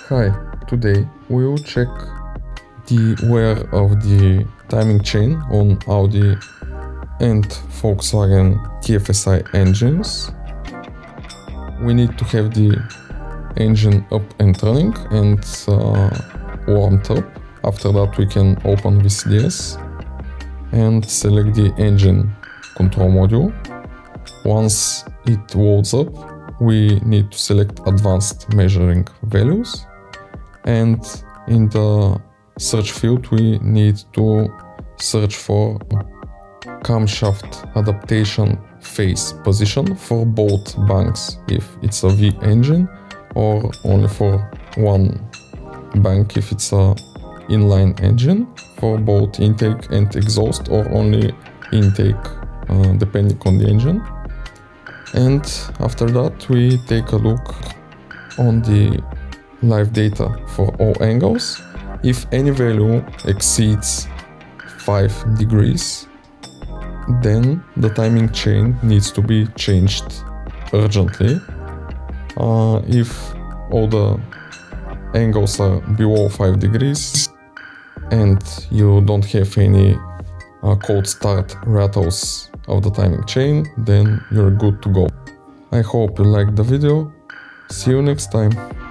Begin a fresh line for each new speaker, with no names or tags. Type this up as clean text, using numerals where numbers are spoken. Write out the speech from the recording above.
Hi, today we will check the wear of the timing chain on Audi and Volkswagen TFSI engines. We need to have the engine up and running and warmed up. After that we can open VCDS and select the engine control module. Once it loads up, we need to select advanced measuring values, and in the search field we need to search for camshaft adaptation phase position for both banks if it's a V engine, or only for one bank if it's a inline engine, for both intake and exhaust, or only intake depending on the engine. And after that we take a look on the live data for all angles. If any value exceeds 5 degrees, then the timing chain needs to be changed urgently. If all the angles are below 5 degrees and you don't have any cold start rattles of the timing chain, then you're good to go. I hope you liked the video. See you next time.